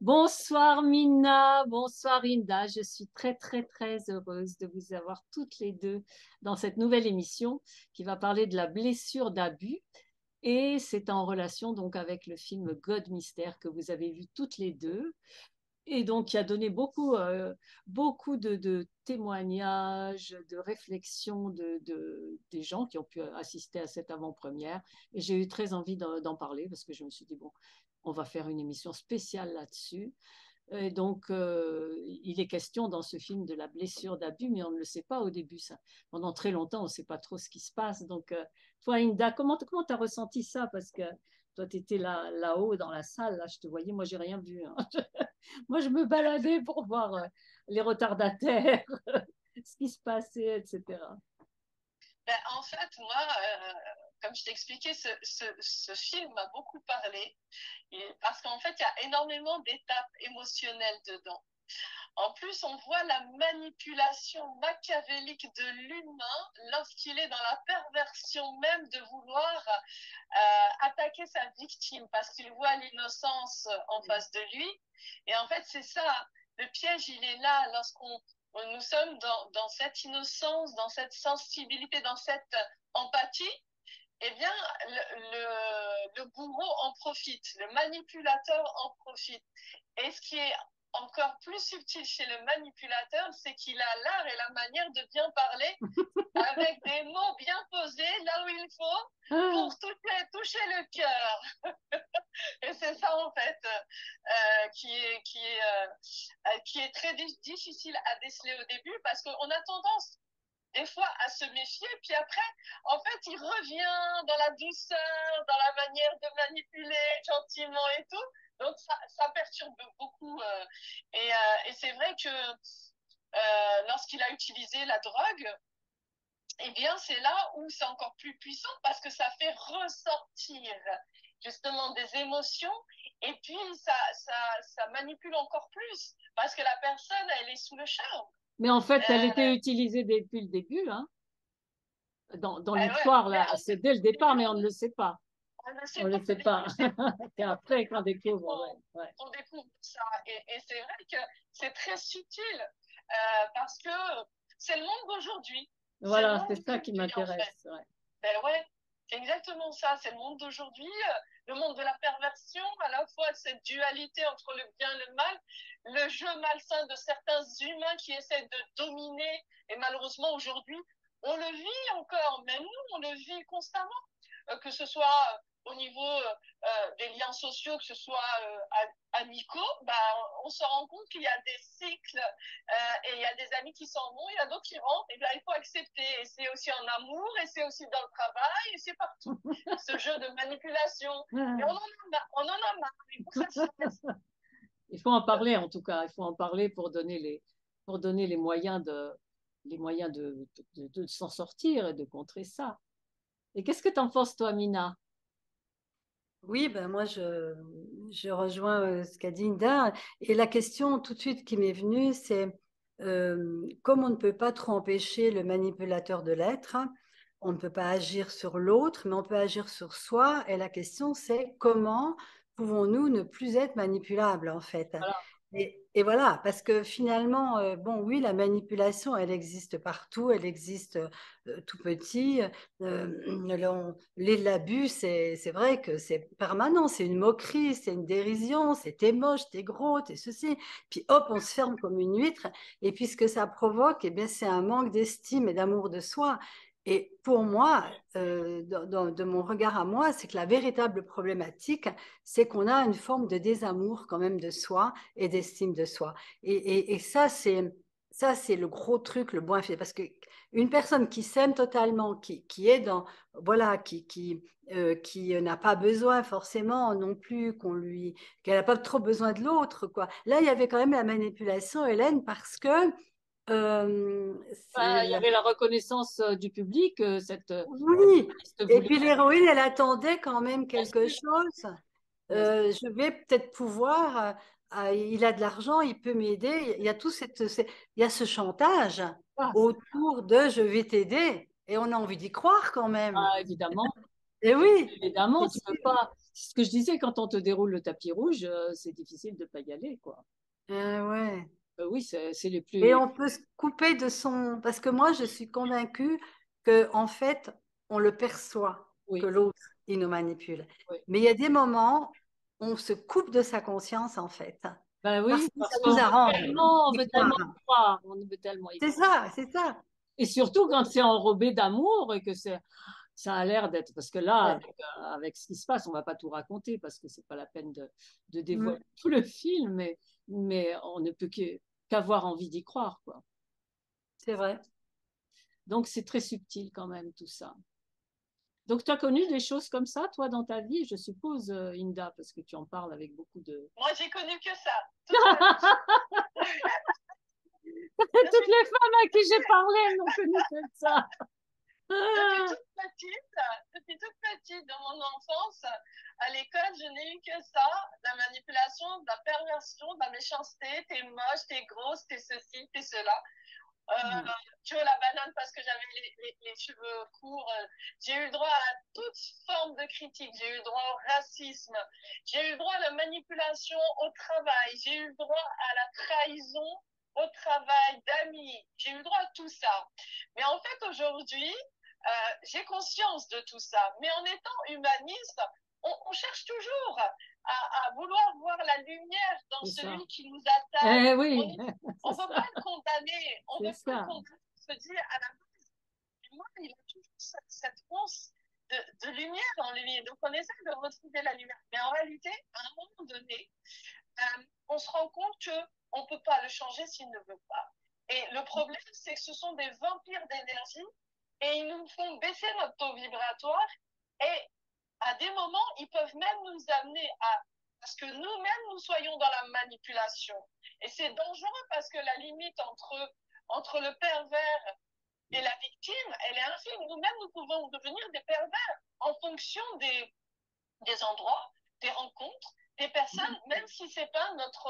Bonsoir Mina, bonsoir Inda. Je suis très très très heureuse de vous avoir toutes les deux dans cette nouvelle émission qui va parler de la blessure d'abus et c'est en relation donc avec le film God Mystère que vous avez vu toutes les deux et donc qui a donné beaucoup de témoignages, de réflexions des gens qui ont pu assister à cette avant-première et j'ai eu très envie d'en parler parce que je me suis dit bon, on va faire une émission spéciale là-dessus. Et donc, il est question dans ce film de la blessure d'abus, mais on ne le sait pas au début. Ça. Pendant très longtemps, on ne sait pas trop ce qui se passe. Donc, toi, Inda, comment tu as ressenti ça? Parce que toi, tu étais là-haut dans la salle, là, je te voyais, moi, j'ai rien vu. Hein. Moi, je me baladais pour voir les retardataires, ce qui se passait, etc. En fait, moi, comme je t'ai expliqué, ce film m'a beaucoup parlé parce qu'en fait, il y a énormément d'étapes émotionnelles dedans. En plus, on voit la manipulation machiavélique de l'humain lorsqu'il est dans la perversion même de vouloir attaquer sa victime parce qu'il voit l'innocence en face de lui. Et en fait, c'est ça. Le piège, il est là lorsqu'on nous sommes dans cette innocence, dans cette sensibilité, dans cette empathie. Eh bien, le bourreau en profite, le manipulateur en profite. Et ce qui est encore plus subtil chez le manipulateur, c'est qu'il a l'art et la manière de bien parler avec des mots bien posés là où il faut Ah, pour toucher le cœur. Et c'est ça, en fait, qui est très difficile à déceler au début parce qu'on a tendance des fois à se méfier, puis après, en fait, il revient dans la douceur, dans la manière de manipuler gentiment et tout. Donc, ça perturbe beaucoup. Et c'est vrai que lorsqu'il a utilisé la drogue, eh bien, c'est là où c'est encore plus puissant parce que ça fait ressortir justement des émotions et puis ça manipule encore plus parce que la personne, elle est sous le charme. mais en fait, elle Euh, était utilisée depuis le début, hein, dans ouais, l'histoire, mais là. en C'est fait, dès le départ, mais on ne le sait pas. on ne On sait ne pas le sait au début, pas. C'est après qu'on découvre. Ouais, ouais. on découvre ça. Et c'est vrai que c'est très subtil parce que c'est le monde d'aujourd'hui. C'est le Voilà, monde c'est ça qui d'aujourd'hui, en fait. m'intéresse. Ouais. Ben ouais, c'est exactement ça. C'est le monde d'aujourd'hui, le monde de la perversion, à la fois cette dualité entre le bien et le mal, le jeu malsain de certains humains qui essaient de dominer. Et malheureusement, aujourd'hui, on le vit encore, même nous, on le vit constamment, que ce soit au niveau des liens sociaux, que ce soit amicaux, bah, on se rend compte qu'il y a des cycles et il y a des amis qui s'en vont, il y a d'autres qui rentrent, et bien il faut accepter. Et c'est aussi en amour, et c'est aussi dans le travail, et c'est partout. Ce jeu de manipulation. Mais on en a marre, il faut que ça cesse. Il faut en parler, en tout cas. Il faut en parler pour donner les moyens de s'en sortir et de contrer ça. Et qu'est-ce que tu en penses, toi, Mina? Oui, ben moi je rejoins ce qu'a dit Inda. Et la question tout de suite qui m'est venue, c'est comme on ne peut pas trop empêcher le manipulateur de l'être, hein, on ne peut pas agir sur l'autre, mais on peut agir sur soi. Et la question, c'est comment pouvons-nous ne plus être manipulables en fait? Voilà. Et voilà, parce que finalement, bon, oui, la manipulation, elle existe partout, elle existe tout petit. L'abus, c'est vrai que c'est permanent, c'est une moquerie, c'est une dérision, c'est t'es moche, t'es gros, t'es ceci. Puis hop, on se ferme comme une huître. Et puis ce que ça provoque, eh bien, c'est un manque d'estime et d'amour de soi. Et pour moi, de mon regard à moi, c'est que la véritable problématique, c'est qu'on a une forme de désamour quand même de soi et d'estime de soi. Et ça, c'est le gros truc, le bon effet. Parce que une personne qui s'aime totalement, qui est dans, voilà, qui n'a pas besoin forcément non plus qu'elle n'a pas trop besoin de l'autre, quoi. Là, il y avait quand même la manipulation, Hélène, parce que Il y avait la reconnaissance du public, cette oui. artiste Et voulait puis l'héroïne, elle attendait quand même bien quelque sûr, chose. bien sûr. Je vais peut-être pouvoir, il a de l'argent, il peut m'aider. Il y a il y a ce chantage Ah, autour de je vais t'aider. Et on a envie d'y croire quand même. évidemment, Et oui. évidemment, Et tu peux puis, pas. ce que je disais, quand on te déroule le tapis rouge, c'est difficile de ne pas y aller, quoi. Ouais. Oui, c'est les Et plus. on peut se couper de son... Parce que moi, je suis convaincue que en fait, on le perçoit, que Oui, l'autre, il nous manipule. oui. Mais il y a des moments, on se coupe de sa conscience, en fait, Ben parce oui, que ça parce nous qu'on veut arrange tellement, on d'y veut croire. tellement y croire, on veut tellement y C'est croire. ça, c'est ça. Et surtout quand c'est enrobé d'amour et que ça a l'air d'être. Parce que là, Ouais. avec ce qui se passe, on ne va pas tout raconter parce que c'est pas la peine de Mm, dévoiler tout le film, mais on ne peut qu'avoir envie d'y croire, quoi. c'est vrai. Donc c'est très subtil quand même tout ça. Donc tu as connu des choses comme ça, toi, dans ta vie, je suppose, Inda, parce que tu en parles avec beaucoup de. Moi, j'ai connu que ça, toute ma vie. Toutes les femmes à qui j'ai parlé, elles n'ont connu que ça. Depuis Ah, toute petite, depuis toute petite, dans mon enfance, à l'école, je n'ai eu que ça, de la manipulation, de la perversion, de la méchanceté, t'es moche, t'es grosse, t'es ceci, t'es cela. Euh, tu vois, la banane parce que j'avais les cheveux courts. J'ai eu le droit à toute forme de critique. J'ai eu le droit au racisme. J'ai eu le droit à la manipulation au travail. J'ai eu le droit à la trahison au travail, d'amis. J'ai eu le droit à tout ça. Mais en fait, aujourd'hui, j'ai conscience de tout ça. Mais en étant humaniste, on cherche toujours à vouloir voir la lumière dans c'est ça. celui qui nous attaque. Eh On oui, ne c'est veut ça. pas le condamner. On ne C'est veut pas le ça. condamner. Se dire à la base, moi, il a toujours cette once de lumière en lui. Donc, on essaie de retrouver la lumière. Mais en réalité, à un moment donné, on se rend compte qu'on ne peut pas le changer s'il ne veut pas. Et le problème, c'est que ce sont des vampires d'énergie et ils nous font baisser notre taux vibratoire et à des moments, ils peuvent même nous amener à ce que nous-mêmes, nous soyons dans la manipulation. Et c'est dangereux parce que la limite entre le pervers et la victime, elle est infime. Nous-mêmes, nous pouvons devenir des pervers en fonction des endroits, des rencontres, des personnes, même si c'est pas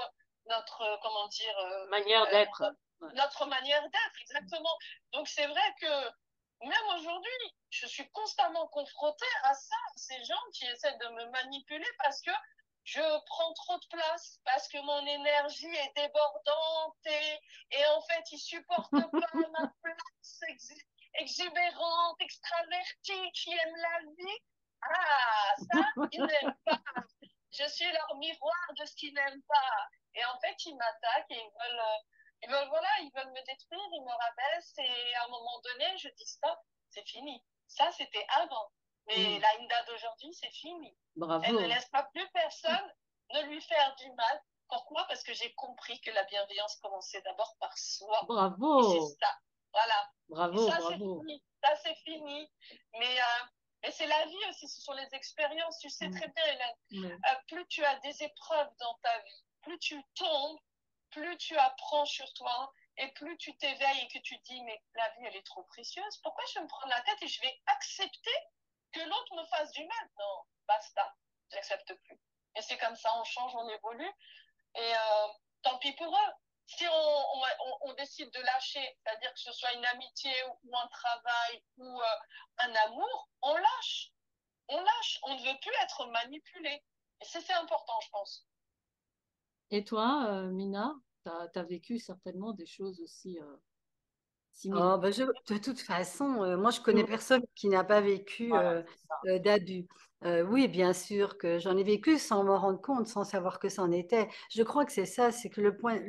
notre comment dire, Manière d'être. notre manière d'être, exactement. Donc c'est vrai que même aujourd'hui, je suis constamment confrontée à ça, à ces gens qui essaient de me manipuler parce que je prends trop de place, parce que mon énergie est débordante et en fait, ils supportent pas ma place exubérante, extravertie, qui aime la vie. Ah, ça, ils n'aiment pas. Je suis leur miroir de ce qu'ils n'aiment pas. Et en fait, ils m'attaquent et voilà, ils veulent me détruire, ils me rabaissent et à un moment donné, je dis stop, c'est fini. Ça, c'était avant. Mais la Inda d'aujourd'hui, c'est fini. Bravo. Elle ne laisse pas plus personne ne lui faire du mal. Pourquoi? Parce que j'ai compris que la bienveillance commençait d'abord par soi. Bravo. Et c'est ça. Voilà. Bravo, et ça, bravo. c'est fini. Ça, c'est fini. Mais c'est la vie aussi, ce sont les expériences. Tu sais très bien, Hélène, plus tu as des épreuves dans ta vie, plus tu tombes, plus tu apprends sur toi et plus tu t'éveilles et que tu dis, mais la vie, elle est trop précieuse. Pourquoi je vais me prendre la tête et je vais accepter que l'autre me fasse du mal? Non, basta, j'accepte plus. Et c'est comme ça, on change, on évolue. Et tant pis pour eux. Si on décide de lâcher, c'est-à-dire que ce soit une amitié ou un travail ou un amour, on lâche. On lâche. On ne veut plus être manipulé. Et c'est important, je pense. Et toi, Mina, tu as vécu certainement des choses aussi similaires. Oh, ben de toute façon, moi, je connais personne qui n'a pas vécu Voilà, c'est ça. d'abus. Oui, bien sûr que j'en ai vécu sans m'en rendre compte, sans savoir que c'en était. Je crois que c'est ça, c'est que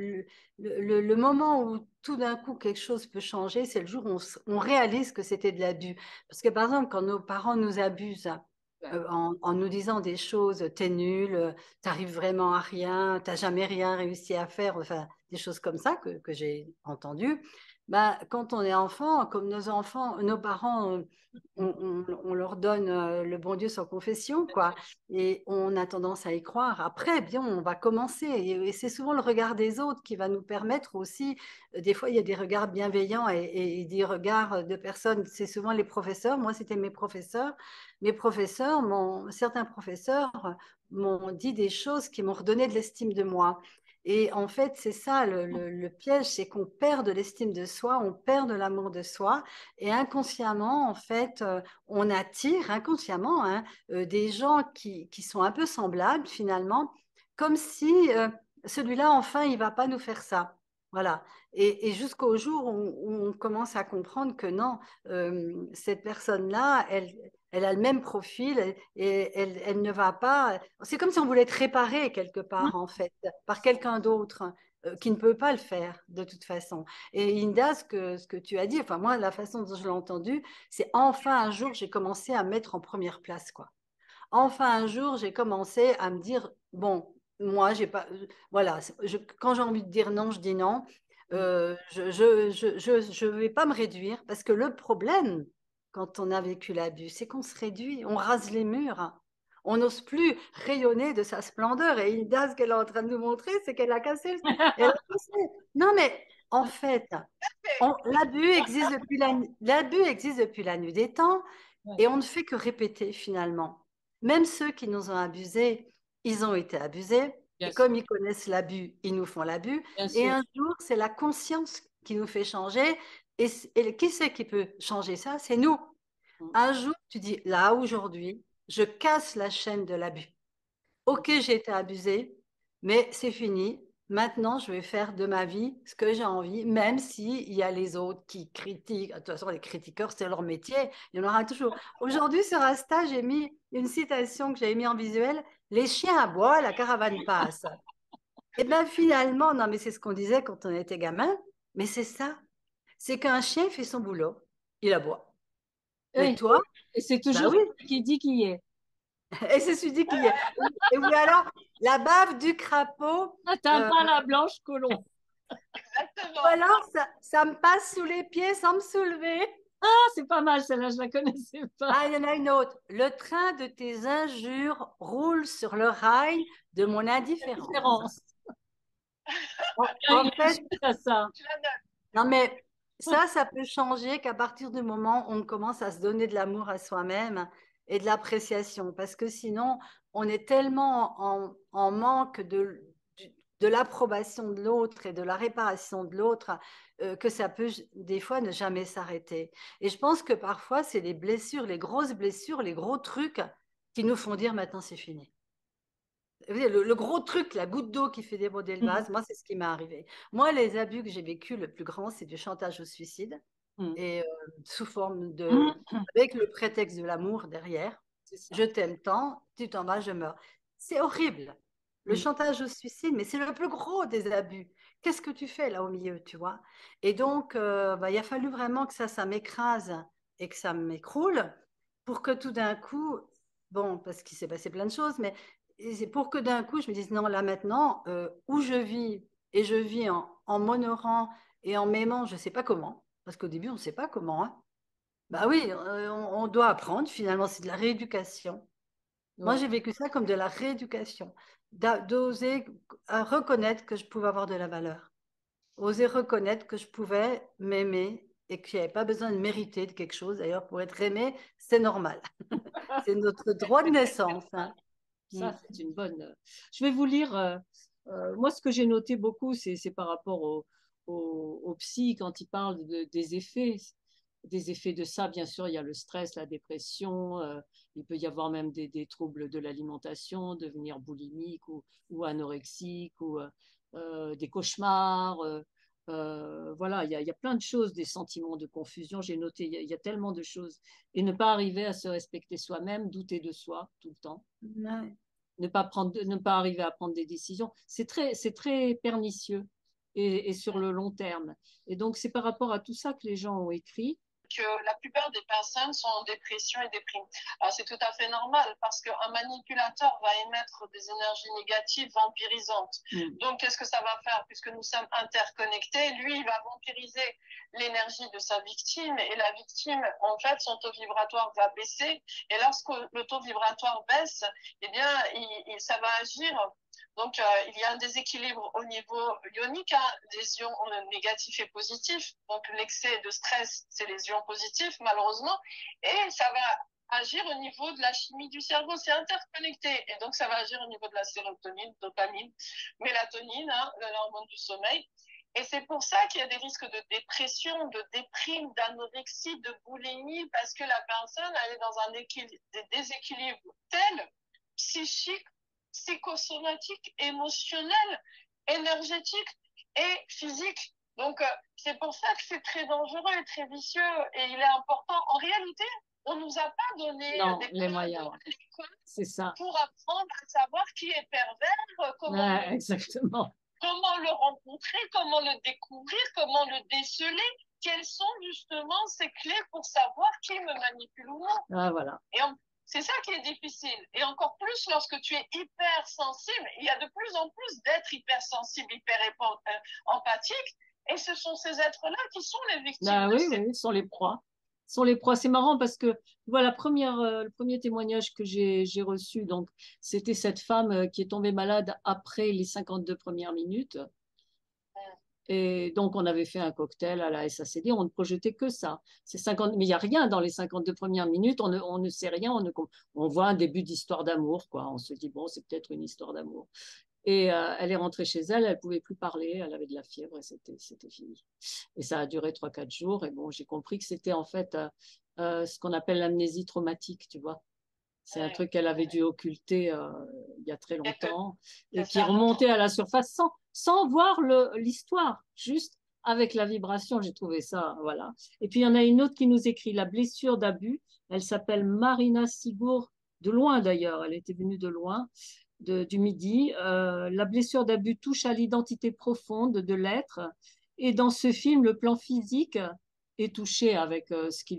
le moment où tout d'un coup quelque chose peut changer, c'est le jour où on réalise que c'était de l'abus. Parce que par exemple, quand nos parents nous abusent Ouais. en nous disant des choses, t'es nul, t'arrives vraiment à rien, t'as jamais rien réussi à faire, enfin des choses comme ça que j'ai entendues. Bah, quand on est enfant, comme nos enfants, nos parents, on leur donne le bon Dieu sans confession, quoi, et on a tendance à y croire. Après, bien, on va commencer, et c'est souvent le regard des autres qui va nous permettre aussi. Des fois, il y a des regards bienveillants et des regards de personnes. C'est souvent les professeurs. Moi, c'était mes professeurs certains professeurs m'ont dit des choses qui m'ont redonné de l'estime de moi. Et en fait, c'est ça le piège, c'est qu'on perd de l'estime de soi, on perd de l'amour de soi, et inconsciemment, en fait, on attire inconsciemment hein, des gens qui sont un peu semblables finalement, comme si celui-là, enfin, il va pas nous faire ça. Voilà. Et jusqu'au jour où on commence à comprendre que non, cette personne-là, elle a le même profil et elle ne va pas. C'est comme si on voulait être réparé quelque part, en fait, par quelqu'un d'autre qui ne peut pas le faire de toute façon. Et Inda, ce que tu as dit, enfin moi, la façon dont je l'ai entendu, c'est enfin un jour, j'ai commencé à me mettre en première place, quoi. Enfin un jour, j'ai commencé à me dire, bon, moi, j'ai pas, voilà, quand j'ai envie de dire non, je dis non. Je vais pas me réduire parce que le problème, quand on a vécu l'abus, c'est qu'on se réduit, on rase les murs. Hein. On n'ose plus rayonner de sa splendeur. Et Hilda, ce qu'elle est en train de nous montrer, c'est qu'elle a cassé. Elle a cassé. Non, mais en fait, l'abus existe depuis la nuit des temps et on ne fait que répéter finalement. Même ceux qui nous ont abusés, ils ont été abusés. Bien Et sûr, comme ils connaissent l'abus, ils nous font l'abus. bien Et sûr. un jour, c'est la conscience qui nous fait changer. Et qui c'est qui peut changer ça? C'est nous. Mm. Un jour, tu dis, là, aujourd'hui, je casse la chaîne de l'abus. Ok, j'ai été abusée, mais c'est fini. Maintenant, je vais faire de ma vie ce que j'ai envie, même s'il y a les autres qui critiquent. De toute façon, les critiqueurs, c'est leur métier. Il y en aura toujours. Aujourd'hui, sur Insta, j'ai mis une citation que j'avais mis en visuel. Les chiens aboient, la caravane passe. Et bien finalement, non, mais c'est ce qu'on disait quand on était gamin. Mais c'est ça. C'est qu'un chien fait son boulot. Il aboie. Mais Oui. toi, Et c'est bah toujours oui. celui qui dit qui est. Et c'est celui qui est. Et oui, alors, la bave du crapaud. Atteins euh, pas la blanche colombe. Ou Exactement. alors, ça me passe sous les pieds sans me soulever. Ah, c'est pas mal, celle-là, je la connaissais pas. Ah, il y en a une autre. Le train de tes injures roule sur le rail de mon indifférence. Différence. En Il y a une fait, suite à ça. Je la note. non, mais ça peut changer qu'à partir du moment où on commence à se donner de l'amour à soi-même et de l'appréciation. Parce que sinon, on est tellement en manque de l'approbation de l'autre et de la réparation de l'autre que ça peut des fois ne jamais s'arrêter. Et je pense que parfois, c'est les blessures, les grosses blessures, les gros trucs qui nous font dire maintenant c'est fini. Le gros truc, la goutte d'eau qui fait déborder le Mm. vase, moi, c'est ce qui m'est arrivé. Moi, les abus que j'ai vécu, le plus grand, c'est du chantage au suicide, Mm. et sous forme de, Mm. avec le prétexte de l'amour derrière. C'est ça. Je t'aime tant, tu t'en vas, je meurs. C'est horrible. Le Mm. chantage au suicide, mais c'est le plus gros des abus. Qu'est-ce que tu fais là au milieu, tu vois? Et donc, bah, il a fallu vraiment que ça m'écrase et que ça m'écroule pour que tout d'un coup, bon, parce qu'il s'est passé plein de choses, mais c'est pour que d'un coup, je me dise, non, là maintenant, où je vis, et je vis en m'honorant et en m'aimant, je ne sais pas comment, parce qu'au début, on ne sait pas comment. Hein. Bah oui, on doit apprendre, finalement, c'est de la rééducation. Moi, Ouais. j'ai vécu ça comme de la rééducation, d'oser reconnaître que je pouvais avoir de la valeur, oser reconnaître que je pouvais m'aimer et qu'il n'y avait pas besoin de mériter de quelque chose. D'ailleurs, pour être aimé, c'est normal. C'est notre droit de naissance. Hein. Mm. Ça, c'est une bonne. Je vais vous lire. Moi, ce que j'ai noté beaucoup, c'est par rapport au psy quand il parle des effets. Des effets de ça, bien sûr, il y a le stress, la dépression, il peut y avoir même des troubles de l'alimentation, devenir boulimique ou anorexique, ou des cauchemars. Voilà, il y a plein de choses, des sentiments de confusion. J'ai noté, il y a tellement de choses. Et ne pas arriver à se respecter soi-même, douter de soi tout le temps, Ouais. ne pas arriver à prendre des décisions, c'est très pernicieux et sur le long terme. Et donc, c'est par rapport à tout ça que les gens ont écrit. Que la plupart des personnes sont en dépression et déprimées. Alors c'est tout à fait normal parce qu'un manipulateur va émettre des énergies négatives vampirisantes. Donc qu'est-ce que ça va faire? Puisque nous sommes interconnectés, lui il va vampiriser l'énergie de sa victime et la victime, en fait, son taux vibratoire va baisser. Et lorsque le taux vibratoire baisse, eh bien, ça va agir. Donc, il y a un déséquilibre au niveau ionique, hein, des ions négatifs et positifs. Donc, l'excès de stress, c'est les ions positifs, malheureusement. Et ça va agir au niveau de la chimie du cerveau. C'est interconnecté. Et donc, ça va agir au niveau de la sérotonine, dopamine, mélatonine, hein, l'hormone du sommeil. Et c'est pour ça qu'il y a des risques de dépression, de déprime, d'anorexie, de boulimie, parce que la personne, elle est dans des déséquilibres tels, psychiques, psychosomatique, émotionnel, énergétique et physique. Donc, c'est pour ça que c'est très dangereux et très vicieux. Et il est important. En réalité, on ne nous a pas donné les moyens. C'est ça. Pour apprendre à savoir qui est pervers, exactement. Comment le rencontrer, comment le découvrir, comment le déceler. Quelles sont justement ces clés pour savoir qui me manipule ou non. Ah, voilà. Et c'est ça qui est difficile. Et encore plus lorsque tu es hypersensible, il y a de plus en plus d'êtres hypersensibles, hyper empathiques, et ce sont ces êtres-là qui sont les victimes. Oui, ce sont les proies. C'est marrant parce que voilà, le premier témoignage que j'ai reçu, donc c'était cette femme qui est tombée malade après les 52 premières minutes. Et donc, on avait fait un cocktail à la SACD, on ne projetait que ça. Mais il n'y a rien dans les 52 premières minutes, on ne sait rien, on voit un début d'histoire d'amour, quoi. On se dit, bon, c'est peut-être une histoire d'amour. Et elle est rentrée chez elle, elle ne pouvait plus parler, elle avait de la fièvre et c'était fini. Et ça a duré 3-4 jours. Et bon, j'ai compris que c'était en fait ce qu'on appelle l'amnésie traumatique, tu vois. C'est un truc qu'elle avait dû occulter il y a très longtemps et qui remontait à la surface sans voir l'histoire, juste avec la vibration. J'ai trouvé ça, voilà. Et puis, il y en a une autre qui nous écrit la blessure d'abus. Elle s'appelle Marina Sigour, de loin d'ailleurs. Elle était venue de loin, du Midi. La blessure d'abus touche à l'identité profonde de l'être. Et dans ce film, le plan physique est touché avec ce qui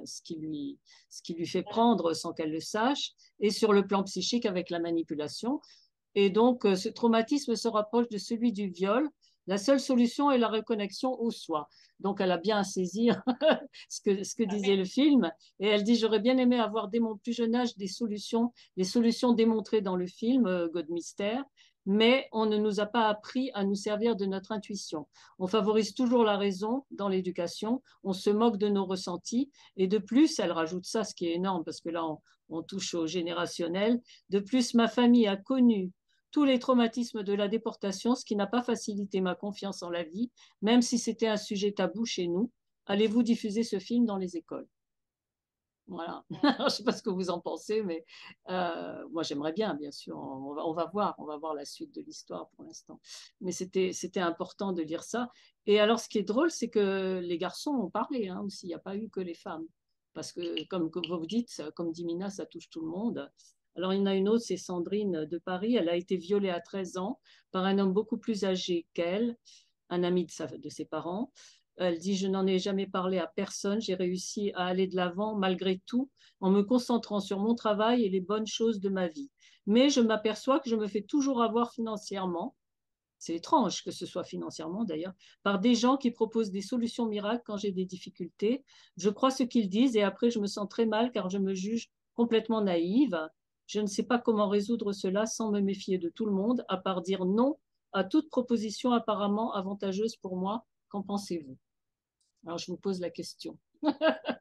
lui fait prendre sans qu'elle le sache, et sur le plan psychique avec la manipulation. Et donc, ce traumatisme se rapproche de celui du viol. La seule solution est la reconnexion au soi. Donc, elle a bien à saisir ce que disait le film. Et elle dit, j'aurais bien aimé avoir dès mon plus jeune âge les solutions démontrées dans le film God Mystère, mais on ne nous a pas appris à nous servir de notre intuition. On favorise toujours la raison dans l'éducation, on se moque de nos ressentis, et de plus, elle rajoute ça, ce qui est énorme, parce que là, on touche au générationnel. De plus, ma famille a connu tous les traumatismes de la déportation, ce qui n'a pas facilité ma confiance en la vie, même si c'était un sujet tabou chez nous. Allez-vous diffuser ce film dans les écoles? Voilà. Je ne sais pas ce que vous en pensez, mais moi j'aimerais bien, bien sûr. On va voir la suite de l'histoire pour l'instant. Mais c'était important de lire ça. Et alors, ce qui est drôle, c'est que les garçons ont parlé hein, aussi. Il n'y a pas eu que les femmes. Parce que, comme vous dites, comme dit Mina, ça touche tout le monde. Alors, il y en a une autre, c'est Sandrine de Paris. Elle a été violée à 13 ans par un homme beaucoup plus âgé qu'elle, un ami de ses parents. Elle dit, je n'en ai jamais parlé à personne. J'ai réussi à aller de l'avant malgré tout en me concentrant sur mon travail et les bonnes choses de ma vie. Mais je m'aperçois que je me fais toujours avoir financièrement. C'est étrange que ce soit financièrement d'ailleurs, par des gens qui proposent des solutions miracles quand j'ai des difficultés. Je crois ce qu'ils disent et après je me sens très mal car je me juge complètement naïve. Je ne sais pas comment résoudre cela sans me méfier de tout le monde, à part dire non à toute proposition apparemment avantageuse pour moi. Qu'en pensez-vous? Alors, je vous pose la question. On va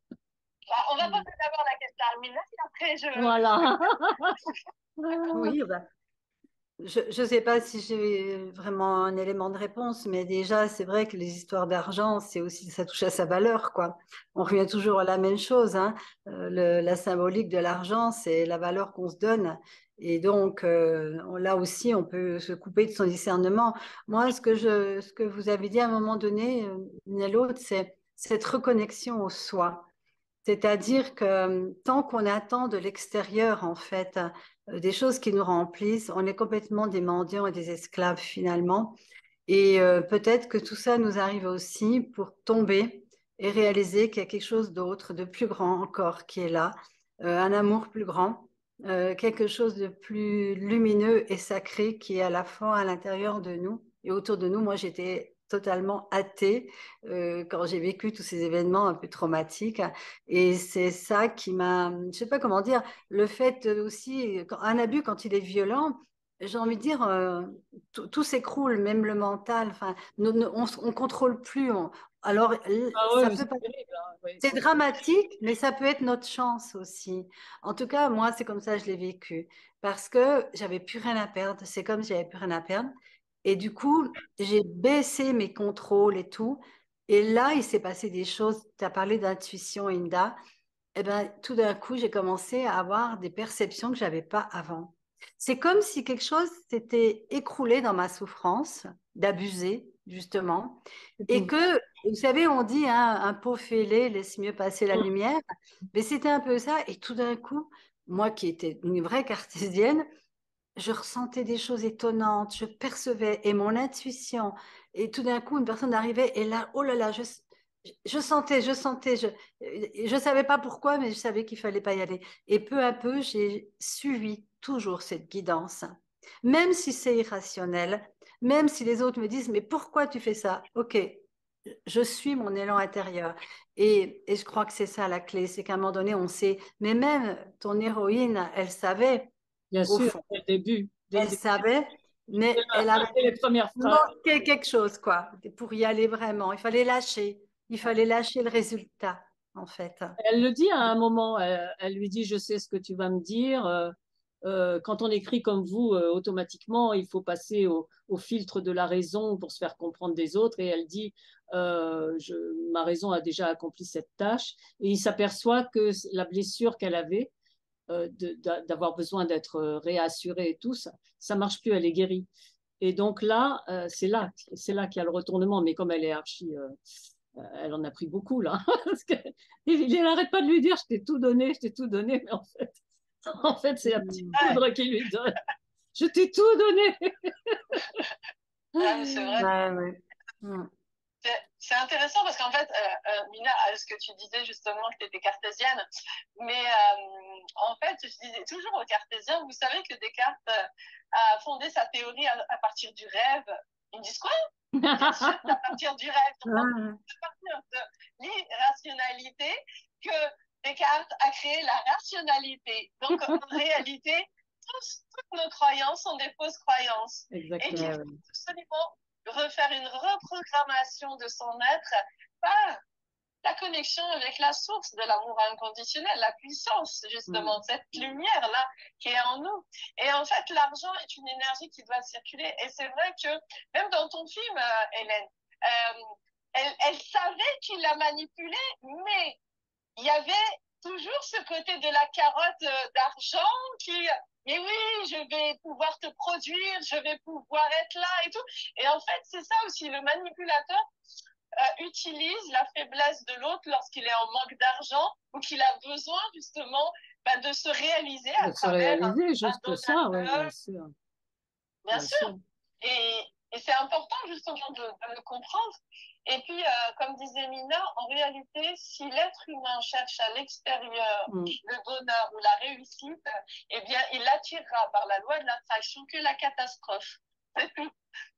poser d'abord la question à Almina, et après je... Voilà. Oui, je ne sais pas si j'ai vraiment un élément de réponse, mais déjà, c'est vrai que les histoires d'argent, c'est aussi, ça touche à sa valeur, quoi. On revient toujours à la même chose, hein. La symbolique de l'argent, c'est la valeur qu'on se donne. Et donc, là aussi, on peut se couper de son discernement. Moi, ce que vous avez dit à un moment donné, l'une et l'autre, c'est cette reconnexion au soi. C'est-à-dire que tant qu'on attend de l'extérieur, en fait, des choses qui nous remplissent, on est complètement des mendiants et des esclaves finalement. Et peut-être que tout ça nous arrive aussi pour tomber et réaliser qu'il y a quelque chose d'autre, de plus grand encore qui est là, un amour plus grand, quelque chose de plus lumineux et sacré qui est à la fois à l'intérieur de nous et autour de nous. Moi, j'étais totalement athée quand j'ai vécu tous ces événements un peu traumatiques. Et c'est ça qui m'a, je sais pas comment dire, le fait aussi, un abus quand il est violent, j'ai envie de dire, tout s'écroule, même le mental. Enfin, on contrôle plus. Alors, Ah ça ouais, peut c'est pas. terrible, hein. Oui, C'est dramatique, mais ça peut être notre chance aussi. En tout cas, moi, c'est comme ça que je l'ai vécu. Parce que j'avais plus rien à perdre. C'est comme si j'avais plus rien à perdre. Et du coup, j'ai baissé mes contrôles et tout. Et là, il s'est passé des choses. Tu as parlé d'intuition, Inda. Eh ben, tout d'un coup, j'ai commencé à avoir des perceptions que j'avais pas avant. C'est comme si quelque chose s'était écroulé dans ma souffrance, d'abuser, justement, c'est et tout. que, vous savez, on dit, hein, un pot fêlé laisse mieux passer la lumière, mais c'était un peu ça, et tout d'un coup, moi qui étais une vraie cartésienne, je ressentais des choses étonnantes, je percevais, et mon intuition, et tout d'un coup, une personne arrivait, et là, oh là là, je savais pas pourquoi, mais je savais qu'il fallait pas y aller. Et peu à peu, j'ai suivi toujours cette guidance. Même si c'est irrationnel, même si les autres me disent, mais pourquoi tu fais ça? Ok, je suis mon élan intérieur. Et je crois que c'est ça la clé, c'est qu'à un moment donné, on sait, mais même ton héroïne, elle savait, Bien au sûr, fond, dès le début. Dès le elle début. savait, mais elle avait Dès les premières phrases. manqué quelque chose, quoi, pour y aller vraiment. Il fallait lâcher. Il fallait lâcher le résultat, en fait. Elle le dit à un moment, elle lui dit, je sais ce que tu vas me dire. Quand on écrit comme vous, automatiquement, il faut passer au filtre de la raison pour se faire comprendre des autres. Et elle dit, ma raison a déjà accompli cette tâche. Et il s'aperçoit que la blessure qu'elle avait, d'avoir besoin d'être réassurée et tout, ça marche plus, elle est guérie. Et donc là, c'est là qu'il y a le retournement. Mais comme elle est archi elle en a pris beaucoup là. Parce que, il n'arrête pas de lui dire je t'ai tout donné, mais en fait c'est la petite Mm. Ouais, poudre qui lui donne. Je t'ai tout donné. ouais, mais c'est vrai. Ouais, ouais. Mm. C'est intéressant parce qu'en fait, Mina, ce que tu disais justement que tu étais cartésienne, mais en fait, je disais toujours aux cartésiens, vous savez que Descartes a fondé sa théorie à partir du rêve. Ils me disent quoi? Bien sûr, c'est à partir du rêve, donc Ah, à partir de l'irrationalité que Descartes a créé la rationalité. Donc en réalité, toutes nos croyances sont des fausses croyances et qu'il Exactement. ouais, faut ouais. absolument refaire une reprogrammation de son être par la connexion avec la source de l'amour inconditionnel, la puissance Mm. justement, cette lumière-là qui est en nous. Et en fait, l'argent est une énergie qui doit circuler. Et c'est vrai que même dans ton film, Hélène, elle savait qu'il la manipulait, mais il y avait toujours ce côté de la carotte d'argent qui, mais oui, je vais pouvoir te produire, je vais pouvoir être là et tout. Et en fait, c'est ça aussi, le manipulateur utilise la faiblesse de l'autre lorsqu'il est en manque d'argent ou qu'il a besoin justement de se réaliser à De se travers réaliser, un juste ça, oui, bien donateur, sûr. bien Bien sûr. sûr. Et c'est important justement de le comprendre. Et puis, comme disait Mina, en réalité, si l'être humain cherche à l'extérieur Mm. le bonheur ou la réussite, eh bien, il attirera par la loi de l'attraction que la catastrophe. C'est tout.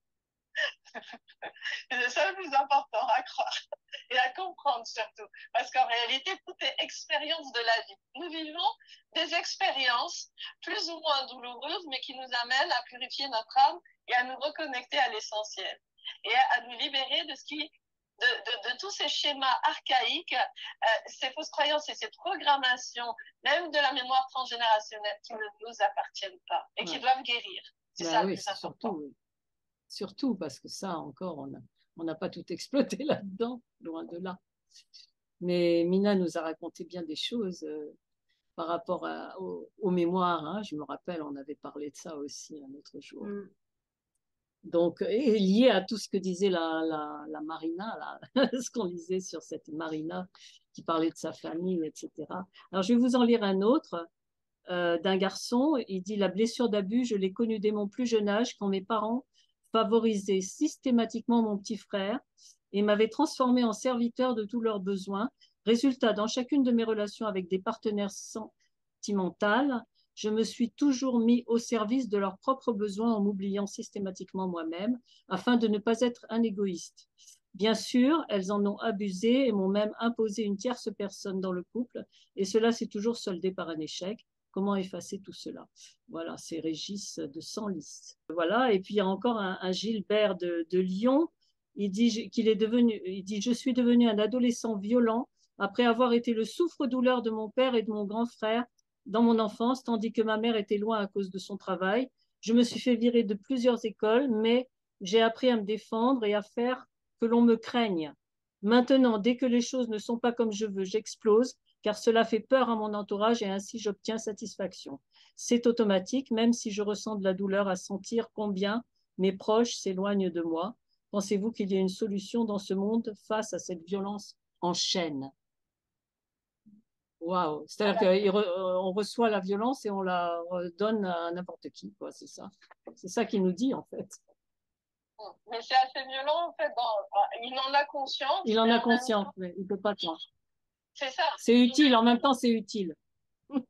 C'est ça le plus important à croire et à comprendre surtout. Parce qu'en réalité, tout est expérience de la vie. Nous vivons des expériences plus ou moins douloureuses, mais qui nous amènent à purifier notre âme et à nous reconnecter à l'essentiel et à nous libérer de ce qui de tous ces schémas archaïques, ces fausses croyances et ces programmations, même de la mémoire transgénérationnelle, qui ne nous appartiennent pas et qui Ouais. doivent guérir. C'est Ben ça le oui, plus c'est important. surtout, oui. Surtout parce que ça encore, on n'a pas tout exploité là-dedans, loin de là. Mais Mina nous a raconté bien des choses par rapport aux mémoires. Hein. Je me rappelle, on avait parlé de ça aussi un autre jour. Mm. Donc, et lié à tout ce que disait la Marina, là, ce qu'on lisait sur cette Marina qui parlait de sa famille, etc. Alors, je vais vous en lire un autre d'un garçon. Il dit, la blessure d'abus, je l'ai connue dès mon plus jeune âge quand mes parents favorisaient systématiquement mon petit frère et m'avaient transformé en serviteur de tous leurs besoins. Résultat, dans chacune de mes relations avec des partenaires sentimentales, je me suis toujours mis au service de leurs propres besoins en m'oubliant systématiquement moi-même afin de ne pas être un égoïste. Bien sûr, elles en ont abusé et m'ont même imposé une tierce personne dans le couple et cela s'est toujours soldé par un échec. Comment effacer tout cela? Voilà, c'est Régis de Senlis. Voilà, et puis il y a encore un Gilbert de Lyon Il dit qu'il est devenu, il dit, je suis devenu un adolescent violent après avoir été le souffre-douleur de mon père et de mon grand frère dans mon enfance, tandis que ma mère était loin à cause de son travail. Je me suis fait virer de plusieurs écoles, mais j'ai appris à me défendre et à faire que l'on me craigne. Maintenant, dès que les choses ne sont pas comme je veux, j'explose, car cela fait peur à mon entourage et ainsi j'obtiens satisfaction. C'est automatique, même si je ressens de la douleur à sentir combien mes proches s'éloignent de moi. Pensez-vous qu'il y ait une solution dans ce monde face à cette violence en chaîne? Waouh! C'est-à-dire qu'on reçoit la violence et on la donne à n'importe qui, quoi. C'est ça. C'est ça qu'il nous dit, en fait. Mais c'est assez violent, en fait. Il en a conscience. Il en a conscience, mais il ne peut pas tant. C'est ça. C'est utile, en même temps, c'est utile. Oui,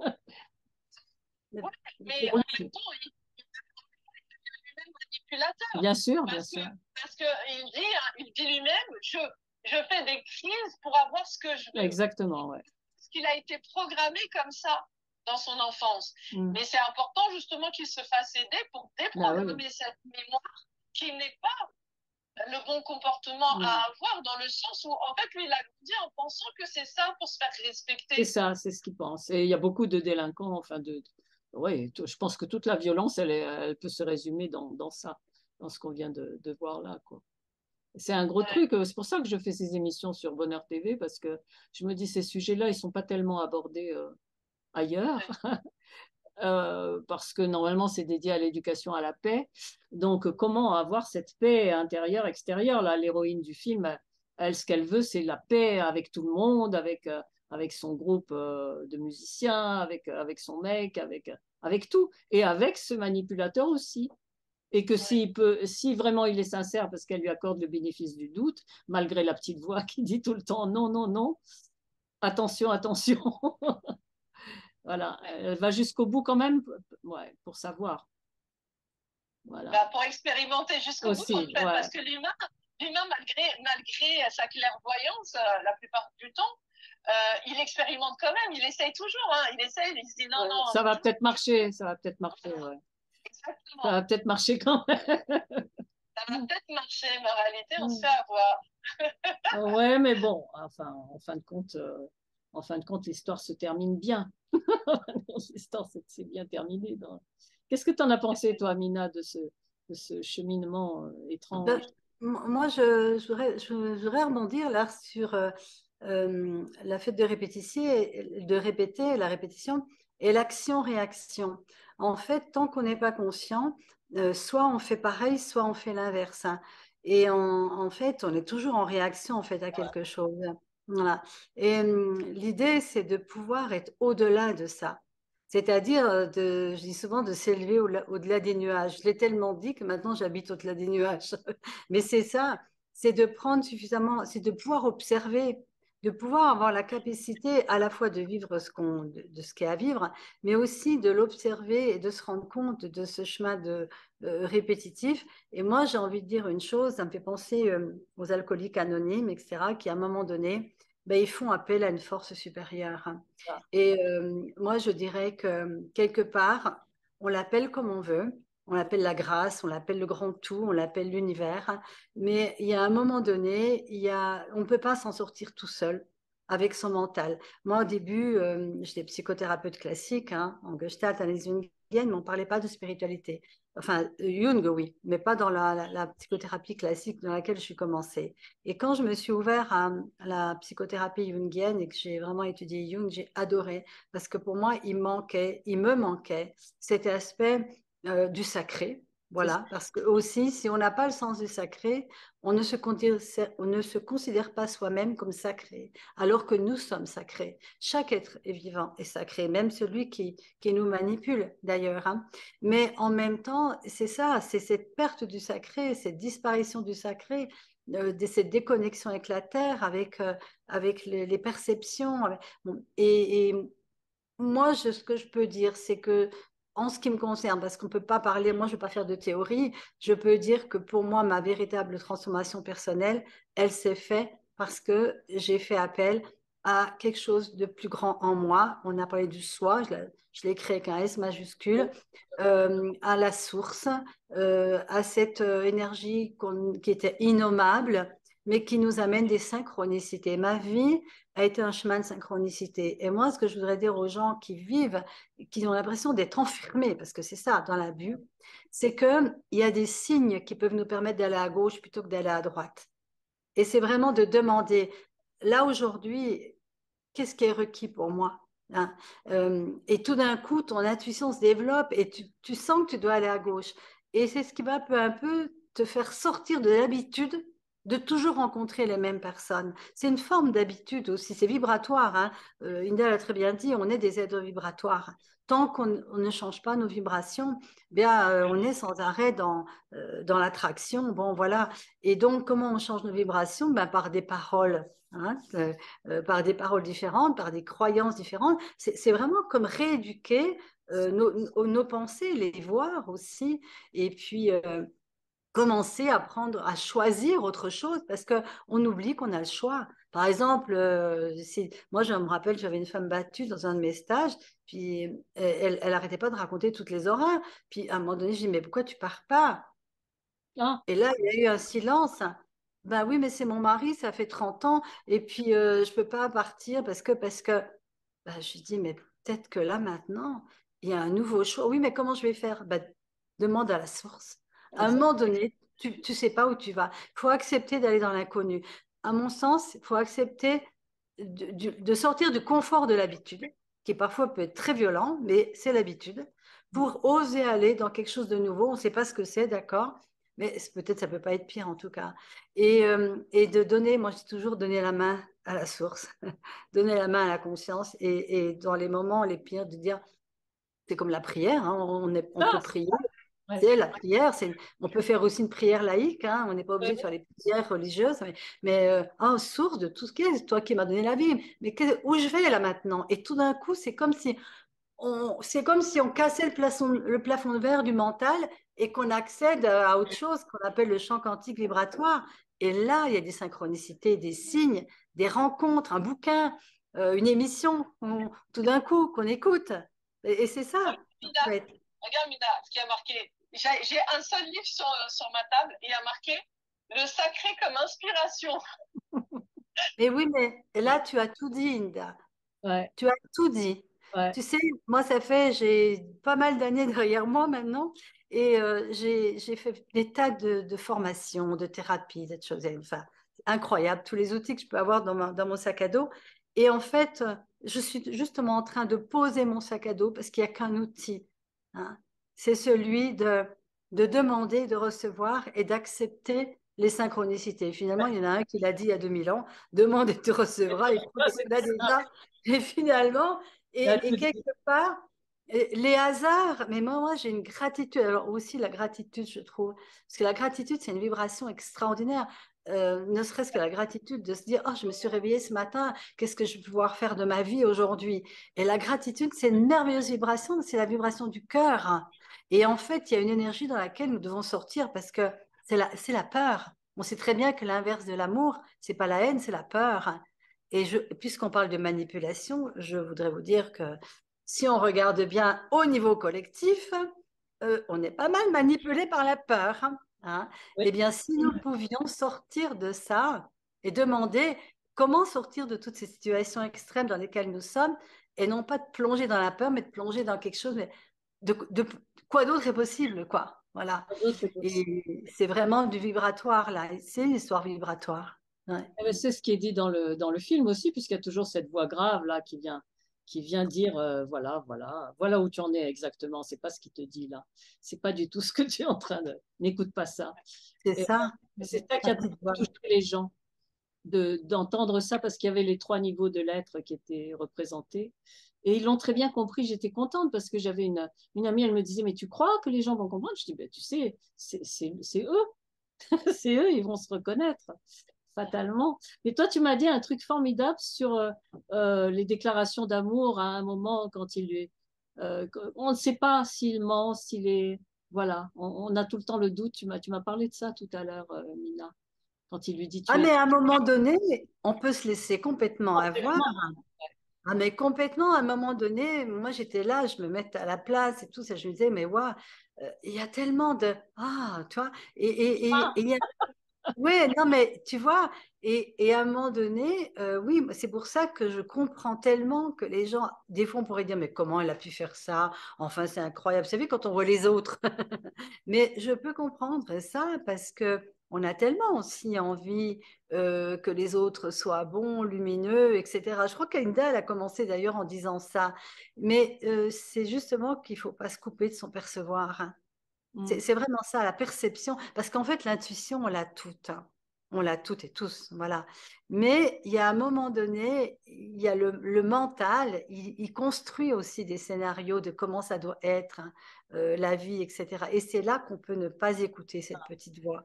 mais en même temps, il est lui-même manipulateur. Bien sûr, bien sûr. Parce qu'il dit lui-même, je fais des crises pour avoir ce que je veux. Exactement, ouais. Parce qu'il a été programmé comme ça dans son enfance. Mais c'est important justement qu'il se fasse aider pour déprogrammer cette mémoire qui n'est pas le bon comportement à avoir, dans le sens où, en fait, lui, il a grandi en pensant que c'est ça pour se faire respecter. C'est ça, c'est ce qu'il pense. Et il y a beaucoup de délinquants, enfin, oui, je pense que toute la violence, elle peut se résumer dans ça, dans ce qu'on vient de voir là, quoi. C'est un gros truc. C'est pour ça que je fais ces émissions sur Bonheur TV, parce que je me dis, ces sujets-là, ils ne sont pas tellement abordés ailleurs. Parce que normalement, c'est dédié à l'éducation à la paix. Donc, comment avoir cette paix intérieure, extérieure? Là, l'héroïne du film, elle, ce qu'elle veut, c'est la paix avec tout le monde, avec son groupe de musiciens, avec son mec, avec tout. Et avec ce manipulateur aussi. Et que si vraiment il est sincère, parce qu'elle lui accorde le bénéfice du doute, malgré la petite voix qui dit tout le temps non, non, non, attention, attention. Voilà, elle va jusqu'au bout quand même, ouais, pour savoir. Voilà. Bah, pour expérimenter jusqu'au bout, en fait, parce que l'humain, malgré sa clairvoyance, la plupart du temps, il expérimente quand même, il essaye toujours, hein, il se dit non, non. Ça va peut-être marcher, ouais. Exactement. Ça va peut-être marcher quand même. Ça va peut-être marcher, mais en réalité, on se fait avoir. Ouais, mais bon, enfin, en fin de compte, l'histoire se termine bien. L'histoire s'est bien terminée. Qu'est-ce que tu en as pensé, toi, Mina, de ce cheminement étrange? Moi, je voudrais rebondir là sur la fait de répéter, la répétition et l'action-réaction. En fait, tant qu'on n'est pas conscient, soit on fait pareil, soit on fait l'inverse, hein. Et en fait, on est toujours en réaction en fait à quelque chose. Voilà. Et l'idée, c'est de pouvoir être au-delà de ça. C'est-à-dire, je dis souvent de s'élever au-delà des nuages. Je l'ai tellement dit que maintenant j'habite au-delà des nuages. Mais c'est ça, c'est de prendre suffisamment, c'est de pouvoir observer, de pouvoir avoir la capacité à la fois de vivre de ce qu'il y a à vivre, mais aussi de l'observer et de se rendre compte de ce chemin répétitif. Et moi, j'ai envie de dire une chose, ça me fait penser aux alcooliques anonymes, etc., qui à un moment donné, ben, ils font appel à une force supérieure. Et moi, je dirais que quelque part, on l'appelle comme on veut, on l'appelle la grâce, on l'appelle le grand tout, on l'appelle l'univers, mais il y a un moment donné, on ne peut pas s'en sortir tout seul avec son mental. Moi, au début, j'étais psychothérapeute classique, hein, en Gestalt, Analyse Jungienne, mais on ne parlait pas de spiritualité. Enfin, Jung, oui, mais pas dans la psychothérapie classique dans laquelle je suis commencée. Et quand je me suis ouverte à la psychothérapie jungienne et que j'ai vraiment étudié Jung, j'ai adoré parce que pour moi, il me manquait cet aspect du sacré. Voilà, parce que aussi, si on n'a pas le sens du sacré, on ne se considère pas soi-même comme sacré, alors que nous sommes sacrés. Chaque être est vivant et sacré, même celui qui nous manipule d'ailleurs, hein. Mais en même temps, c'est ça, c'est cette perte du sacré, cette disparition du sacré, de cette déconnexion avec la terre, avec les perceptions. Et moi, ce que je peux dire, c'est que en ce qui me concerne, parce qu'on ne peut pas parler, moi je ne vais pas faire de théorie, je peux dire que pour moi, ma véritable transformation personnelle, elle s'est faite parce que j'ai fait appel à quelque chose de plus grand en moi. On a parlé du soi, je l'ai créé avec un S majuscule, à la source, à cette énergie qui était innommable, mais qui nous amène des synchronicités. Ma vie a été un chemin de synchronicité. Et moi, ce que je voudrais dire aux gens qui vivent, qui ont l'impression d'être enfermés, parce que c'est ça, dans l'abus, c'est qu'il y a des signes qui peuvent nous permettre d'aller à gauche plutôt que d'aller à droite. Et c'est vraiment de demander, là aujourd'hui, qu'est-ce qui est requis pour moi? Hein? Et tout d'un coup, ton intuition se développe et tu sens que tu dois aller à gauche. Et c'est ce qui va peu à peu te faire sortir de l'habitude de toujours rencontrer les mêmes personnes. C'est une forme d'habitude aussi, c'est vibratoire. Hein? Inda l'a très bien dit, on est des êtres vibratoires. Tant qu'on on ne change pas nos vibrations, bien, on est sans arrêt dans l'attraction. Bon, voilà. Et donc, comment on change nos vibrations? Ben, par des paroles. Hein, par des paroles différentes, par des croyances différentes. C'est vraiment comme rééduquer nos pensées, les voir aussi, et puis commencer à prendre, à choisir autre chose, parce qu'on oublie qu'on a le choix. Par exemple, moi je me rappelle, j'avais une femme battue dans un de mes stages, puis elle arrêtait pas de raconter toutes les horreurs. Puis à un moment donné, je dis, mais pourquoi tu pars pas? Ah, Et là, il y a eu un silence. Ben oui, mais c'est mon mari, ça fait 30 ans, et puis je peux pas partir parce que, ben, je lui dis, mais peut-être que là, maintenant, il y a un nouveau choix. Oui, mais comment je vais faire? Ben, demande à la source. À un moment donné, tu sais pas où tu vas. Il faut accepter d'aller dans l'inconnu. À mon sens, il faut accepter de sortir du confort de l'habitude, qui parfois peut être très violent, mais c'est l'habitude, pour oser aller dans quelque chose de nouveau. On ne sait pas ce que c'est, d'accord? Mais peut-être ça peut pas être pire en tout cas. Et de donner, moi je dis toujours donner la main à la source, donner la main à la conscience et dans les moments les pires de dire, c'est comme la prière, hein, on peut prier. ouais. C'est la prière, on peut faire aussi une prière laïque, hein, on n'est pas obligé de faire les prières religieuses, mais source de tout ce qui est, toi qui m'as donné la vie, mais où je vais là maintenant? Et tout d'un coup, c'est comme si on cassait le plafond de verre du mental et qu'on accède à autre chose qu'on appelle le champ quantique vibratoire. Et là, il y a des synchronicités, des signes, des rencontres, un bouquin, une émission, tout d'un coup, qu'on écoute. Et c'est ça, en Mina, fait. regarde Mina, ce qui a marqué. J'ai un seul livre sur ma table et il a marqué Le sacré comme inspiration. Mais oui, mais là, tu as tout dit, Inda. Ouais, Tu as tout dit. ouais. Tu sais, moi, j'ai pas mal d'années derrière moi maintenant et j'ai fait des tas de formations, de thérapies, de choses. Enfin, c'est incroyable, tous les outils que je peux avoir dans mon sac à dos. Et en fait, je suis justement en train de poser mon sac à dos parce qu'il n'y a qu'un outil. Hein. C'est celui de demander, de recevoir et d'accepter les synchronicités. Finalement, il y en a un qui l'a dit il y a 2000 ans, demande et tu recevras, et Ah, on c'est l'a ça. déjà. Et finalement, Il a et tout dit. quelque part, les hasards, mais moi j'ai une gratitude. Alors aussi la gratitude, je trouve, parce que la gratitude, c'est une vibration extraordinaire. Ne serait-ce que la gratitude de se dire, oh, je me suis réveillée ce matin, qu'est-ce que je vais pouvoir faire de ma vie aujourd'hui? Et la gratitude, c'est une merveilleuse vibration, c'est la vibration du cœur. Et en fait, il y a une énergie dans laquelle nous devons sortir parce que c'est la peur. On sait très bien que l'inverse de l'amour, c'est pas la haine, c'est la peur. Et puisqu'on parle de manipulation, je voudrais vous dire que si on regarde bien au niveau collectif, on est pas mal manipulé par la peur. Hein. Eh Oui. bien, si nous pouvions sortir de ça et demander comment sortir de toutes ces situations extrêmes dans lesquelles nous sommes, et non pas de plonger dans la peur, mais de plonger dans quelque chose, mais de quoi d'autre est possible, quoi. Voilà. C'est possible. Et c'est vraiment du vibratoire, là. C'est une histoire vibratoire. Ouais. Eh ben, c'est ce qui est dit dans le film aussi, puisqu'il y a toujours cette voix grave là qui vient dire voilà, voilà, voilà où tu en es exactement. C'est pas ce qu'il te dit là. C'est pas du tout ce que tu es en train de. N'écoute pas ça. C'est Et ça, c'est ça qui la a petite voix. touché les gens, d'entendre ça, parce qu'il y avait les trois niveaux de l'être qui étaient représentés. Et ils l'ont très bien compris. J'étais contente parce que j'avais une amie, elle me disait, mais tu crois que les gens vont comprendre? Je dis, ben, tu sais, c'est eux. C'est eux, ils vont se reconnaître fatalement. Mais toi, tu m'as dit un truc formidable sur les déclarations d'amour à un moment quand il lui. On ne sait pas s'il ment, s'il est. Voilà, on a tout le temps le doute. Tu m'as parlé de ça tout à l'heure, Mina. quand il lui dit Ah, tu es mais à un moment donné, on peut se laisser complètement avoir. complètement. Ah, mais complètement, à un moment donné, moi j'étais là, je me mettais à la place et tout ça, je me disais, mais waouh, il y a tellement de. Ah, tu vois, Ah, il y a. Ouais, non, mais tu vois, et à un moment donné, oui, c'est pour ça que je comprends tellement que les gens, des fois, on pourrait dire, mais comment elle a pu faire ça? Enfin, c'est incroyable. Vous savez, quand on voit les autres. Mais je peux comprendre ça parce que on a tellement aussi envie que les autres soient bons, lumineux, etc. Je crois qu'Aïda, elle a commencé d'ailleurs en disant ça. Mais c'est justement qu'il faut pas se couper de son percevoir, hein. mm. C'est vraiment ça, la perception. Parce qu'en fait, l'intuition, on l'a toute, hein. On l'a toutes et tous, voilà. Mais il y a un moment donné, il y a le mental, il construit aussi des scénarios de comment ça doit être, hein, la vie, etc. Et c'est là qu'on peut ne pas écouter cette petite voix.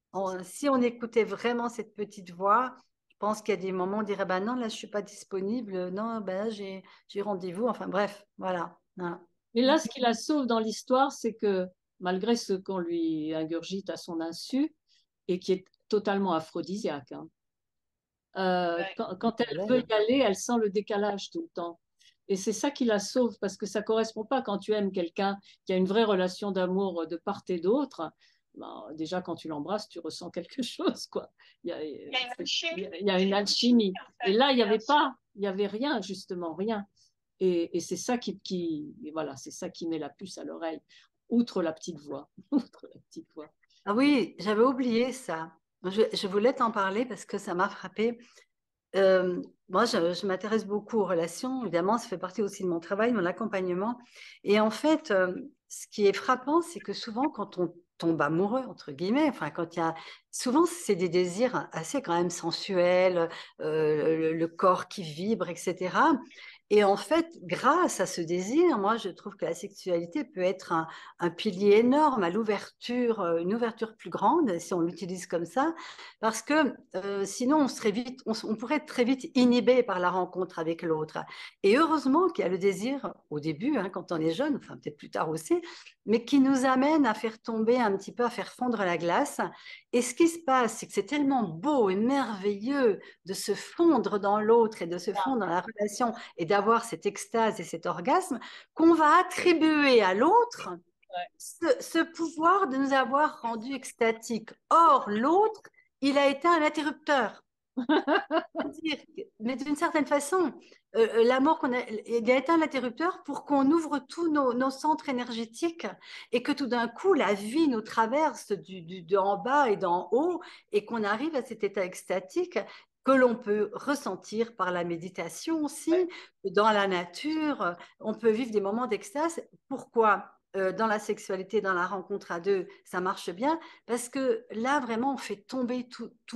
Si on écoutait vraiment cette petite voix, je pense qu'il y a des moments où on dirait, ben non, là, je suis pas disponible, non, ben là, j'ai rendez-vous, enfin bref, voilà. Voilà. Mais là, ce qui la sauve dans l'histoire, c'est que malgré ce qu'on lui ingurgite à son insu, et qui est totalement aphrodisiaque, hein, Ouais. quand elle veut y aller, elle sent le décalage tout le temps. Et c'est ça qui la sauve, parce que ça ne correspond pas quand tu aimes quelqu'un qui a une vraie relation d'amour de part et d'autre. Ben, déjà, quand tu l'embrasses, tu ressens quelque chose, quoi. Il y a, Il y a une alchimie. il y a une alchimie. En Et fait, là, il n'y bien avait sûr. pas, il n'y avait rien, justement, rien. Et c'est ça voilà, c'est ça qui met la puce à l'oreille, outre la petite voix, outre la petite voix. Ah oui, j'avais oublié ça. Je voulais t'en parler parce que ça m'a frappé. Moi, je m'intéresse beaucoup aux relations. Évidemment, ça fait partie aussi de mon travail, de mon accompagnement. Et en fait, ce qui est frappant, c'est que souvent, quand on tombe amoureux, entre guillemets, enfin, quand il y a, souvent, c'est des désirs assez quand même sensuels, le corps qui vibre, etc. Et en fait, grâce à ce désir, moi, je trouve que la sexualité peut être un pilier énorme à l'ouverture, une ouverture plus grande, si on l'utilise comme ça, parce que sinon, on pourrait être très vite inhibé par la rencontre avec l'autre. Et heureusement qu'il y a le désir au début, hein, quand on est jeune, enfin peut-être plus tard aussi, mais qui nous amène à faire tomber un petit peu, à faire fondre la glace. Et ce qui se passe, c'est que c'est tellement beau et merveilleux de se fondre dans l'autre et de se fondre dans la relation et d'avoir cette extase et cet orgasme qu'on va attribuer à l'autre ce pouvoir de nous avoir rendus extatiques. Or, l'autre, il a été un interrupteur. Mais d'une certaine façon, l'amour qu'on a, il a été un interrupteur pour qu'on ouvre tous nos centres énergétiques et que tout d'un coup, la vie nous traverse d'en bas et d'en haut et qu'on arrive à cet état extatique que l'on peut ressentir par la méditation aussi, dans la nature. On peut vivre des moments d'extase. Pourquoi? Dans la sexualité, dans la rencontre à deux, ça marche bien parce que là, vraiment, on fait tomber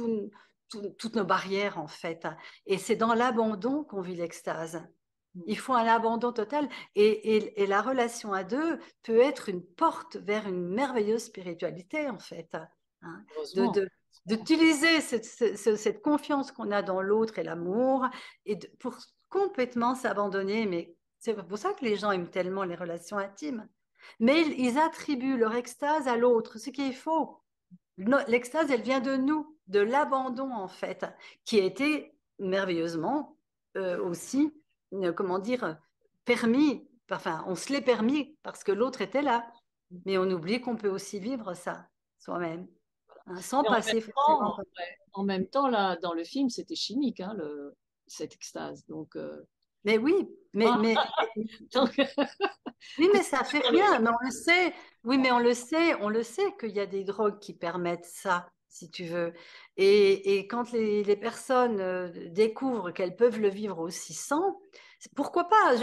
toutes nos barrières, en fait. Et c'est dans l'abandon qu'on vit l'extase. Il faut un abandon total. Et la relation à deux peut être une porte vers une merveilleuse spiritualité, en fait. Hein. Heureusement. D'utiliser cette confiance qu'on a dans l'autre et l'amour pour complètement s'abandonner. Mais c'est pour ça que les gens aiment tellement les relations intimes. Mais ils attribuent leur extase à l'autre, ce qui est faux. L'extase, elle vient de nous, de l'abandon en fait, qui a été merveilleusement aussi, comment dire, permis. Enfin, on se l'est permis parce que l'autre était là. Mais on oublie qu'on peut aussi vivre ça soi-même, hein, sans Et passer forcément. en même temps, là, dans le film, c'était chimique, hein, cette extase. Donc, Mais oui, ah, donc, oui, mais ça fait rien. Mais on le sait. Oui, mais on le sait qu'il y a des drogues qui permettent ça, si tu veux. Et quand les personnes découvrent qu'elles peuvent le vivre aussi sans, pourquoi pas?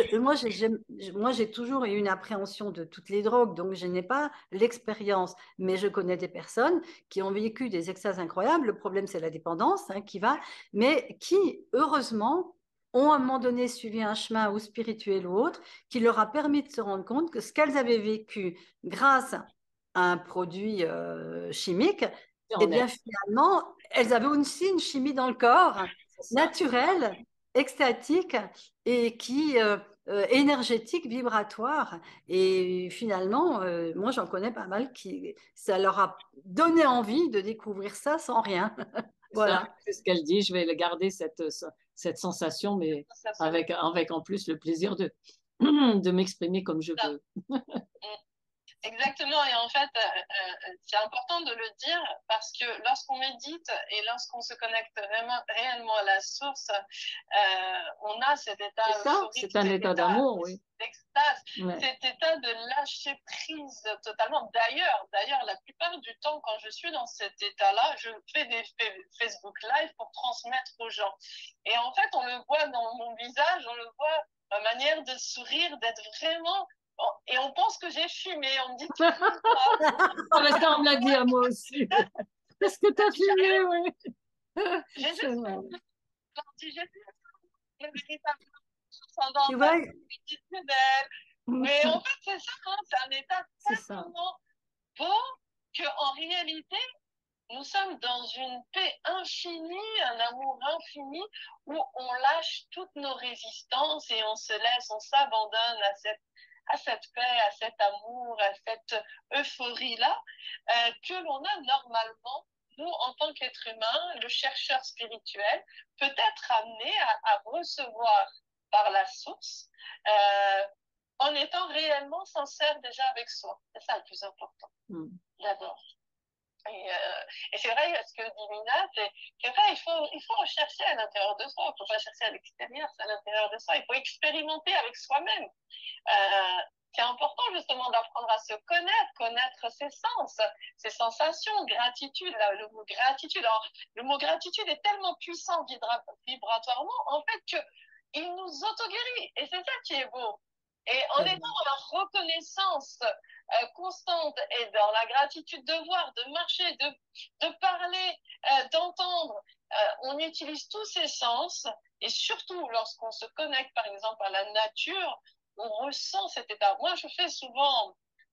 Moi, j'ai toujours eu une appréhension de toutes les drogues, donc je n'ai pas l'expérience. Mais je connais des personnes qui ont vécu des extases incroyables. Le problème, c'est la dépendance, hein, qui va, mais qui, heureusement, ont à un moment donné suivi un chemin ou spirituel ou autre qui leur a permis de se rendre compte que ce qu'elles avaient vécu grâce à un produit chimique, eh on est, bien finalement, elles avaient aussi une chimie dans le corps, c'est ça. naturelle, extatique, et qui énergétique, vibratoire. Et finalement, moi, j'en connais pas mal qui, ça leur a donné envie de découvrir ça sans rien. Ça, Voilà. c'est ce qu'elle dit. Je vais garder cette sensation, mais avec en plus le plaisir de m'exprimer comme je veux. Exactement, et en fait, c'est important de le dire parce que lorsqu'on médite et lorsqu'on se connecte vraiment, réellement à la source, on a cet état euphorique, c'est un état d'amour, oui. d'extase, Ouais. cet état de lâcher prise totalement. D'ailleurs, la plupart du temps, quand je suis dans cet état-là, je fais des Facebook Live pour transmettre aux gens. Et en fait, on le voit dans mon visage, on le voit ma manière de sourire, d'être vraiment... Et on pense que j'ai fumé, on me dit tu fumes pas. Ah, mais ça, on me l'a dit à moi aussi. Est-ce que tu as fumé, oui? J'ai C'est juste vrai. dit, j'ai fait le véritable transcendant Tu vois, institutionnel. Mais en fait, c'est ça, hein, c'est un état tellement beau qu'en réalité, nous sommes dans une paix infinie, un amour infini, où on lâche toutes nos résistances et on se laisse, on s'abandonne à cette paix, à cet amour, à cette euphorie-là, que l'on a normalement, nous, en tant qu'être humain, le chercheur spirituel, peut être amené à recevoir par la source, en étant réellement sincère déjà avec soi. C'est ça le plus important, d'abord. Et c'est vrai, ce que dit Mina, c'est vrai, il faut rechercher à l'intérieur de soi, il ne faut pas chercher à l'extérieur, c'est à l'intérieur de soi, il faut expérimenter avec soi-même. C'est important justement d'apprendre à se connaître ses sens, ses sensations, gratitude, là, le mot gratitude. Alors, le mot gratitude est tellement puissant vibratoirement, en fait, qu'il nous auto-guérit, et c'est ça qui est beau. Et en étant dans la reconnaissance constante et dans la gratitude de voir, de marcher, de parler, d'entendre, on utilise tous ces sens, et surtout lorsqu'on se connecte par exemple à la nature, on ressent cet état. Moi, je fais souvent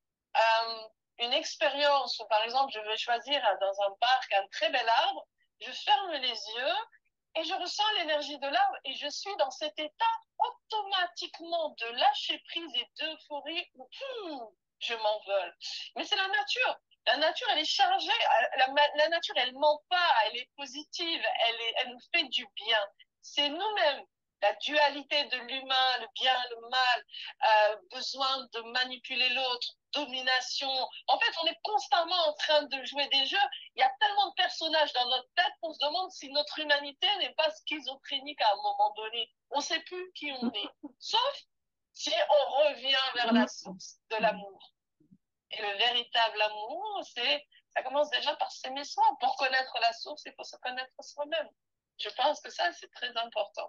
une expérience où par exemple je vais choisir dans un parc un très bel arbre, je ferme les yeux et je ressens l'énergie de l'arbre et je suis dans cet état automatiquement de lâcher prise et d'euphorie où je m'envole. Mais c'est la nature. La nature, elle est chargée. La nature, elle ment pas. Elle est positive. Elle nous fait du bien. C'est nous-mêmes. La dualité de l'humain, le bien, le mal, besoin de manipuler l'autre, domination. En fait, on est constamment en train de jouer des jeux. Il y a tellement de personnages dans notre tête qu'on se demande si notre humanité n'est pas schizophrénique à un moment donné. On ne sait plus qui on est. Sauf si on revient vers la source de l'amour. Et le véritable amour, ça commence déjà par s'aimer soi. Pour connaître la source, il faut se connaître soi-même. Je pense que ça, c'est très important.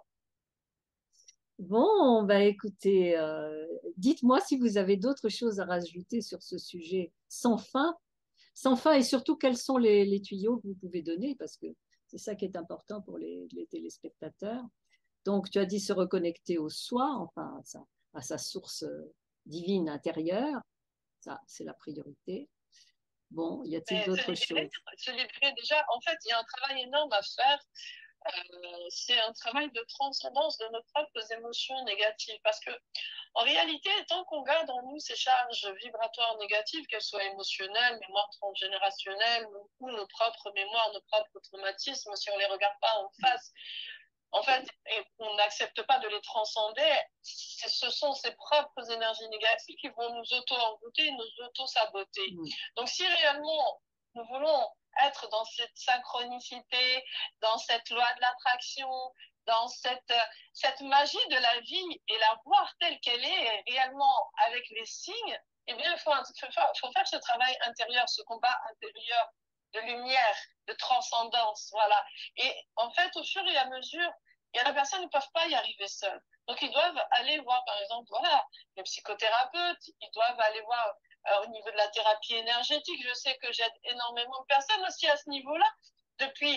Bon, bah écoutez, dites-moi si vous avez d'autres choses à rajouter sur ce sujet sans fin, et surtout quels sont les tuyaux que vous pouvez donner, parce que c'est ça qui est important pour les téléspectateurs. Donc, tu as dit se reconnecter au soi, enfin à sa source divine intérieure, ça c'est la priorité. Bon, y a-t-il d'autres choses? Se libérer déjà, en fait, il y a un travail énorme à faire. C'est un travail de transcendance de nos propres émotions négatives. Parce que, en réalité, tant qu'on garde en nous ces charges vibratoires négatives, qu'elles soient émotionnelles, mémoire transgénérationnelle, ou nos propres mémoires, nos propres traumatismes, si on ne les regarde pas en face, en fait, et on n'accepte pas de les transcender, ce sont ces propres énergies négatives qui vont nous auto-envoûter, nous auto-saboter. Donc, si réellement nous voulons être dans cette synchronicité, dans cette loi de l'attraction, dans cette magie de la vie et la voir telle qu'elle est réellement avec les signes, eh bien, il faut faire ce travail intérieur, ce combat intérieur de lumière, de transcendance, voilà. Et en fait, au fur et à mesure, il y a des personnes qui ne peuvent pas y arriver seules. Donc, ils doivent aller voir, par exemple, voilà, les psychothérapeutes, ils doivent aller voir au niveau de la thérapie énergétique. Je sais que j'aide énormément de personnes aussi à ce niveau-là, depuis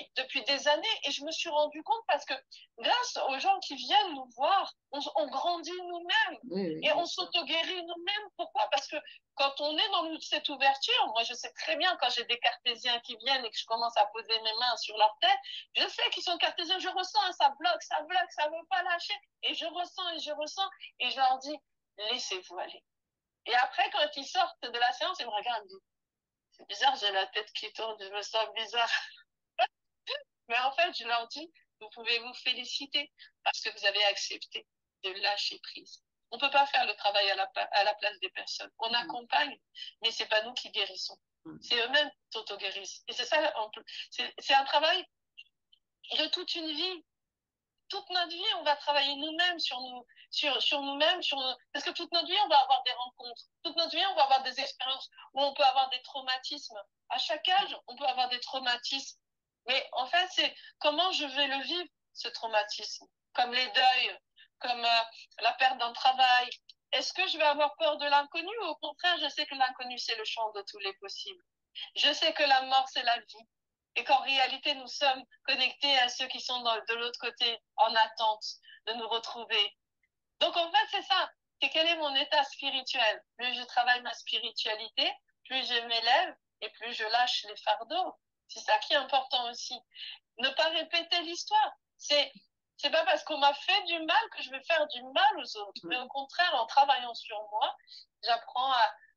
des années et je me suis rendu compte parce que grâce aux gens qui viennent nous voir, on grandit nous-mêmes et on s'auto-guérit nous-mêmes. Pourquoi? Parce que quand on est dans cette ouverture, moi je sais très bien quand j'ai des cartésiens qui viennent et que je commence à poser mes mains sur leur tête, je sais qu'ils sont cartésiens, je ressens, hein, ça bloque, ça veut pas lâcher et je ressens et je leur dis, laissez-vous aller. Et après, quand ils sortent de la séance, ils me regardent et me disent, c'est bizarre, j'ai la tête qui tourne, je me sens bizarre. Mais en fait, je leur dis, vous pouvez vous féliciter parce que vous avez accepté de lâcher prise. On ne peut pas faire le travail à la place des personnes. On accompagne, mais ce n'est pas nous qui guérissons. C'est eux-mêmes qui s'auto-guérissent. Et c'est ça, c'est un travail de toute une vie. Toute notre vie, on va travailler nous-mêmes sur nous-mêmes, parce que toute notre vie, on va avoir des rencontres. Toute notre vie, on va avoir des expériences où on peut avoir des traumatismes. À chaque âge, on peut avoir des traumatismes. Mais en fait, c'est comment je vais le vivre, ce traumatisme. Comme les deuils, comme la perte d'un travail. Est-ce que je vais avoir peur de l'inconnu ou au contraire, je sais que l'inconnu, c'est le champ de tous les possibles. Je sais que la mort, c'est la vie. Et qu'en réalité, nous sommes connectés à ceux qui sont de l'autre côté, en attente de nous retrouver. Donc, en fait, c'est ça. C'est quel est mon état spirituel. Plus je travaille ma spiritualité, plus je m'élève et plus je lâche les fardeaux. C'est ça qui est important aussi. Ne pas répéter l'histoire. C'est pas parce qu'on m'a fait du mal que je vais faire du mal aux autres. Mais au contraire, en travaillant sur moi, j'apprends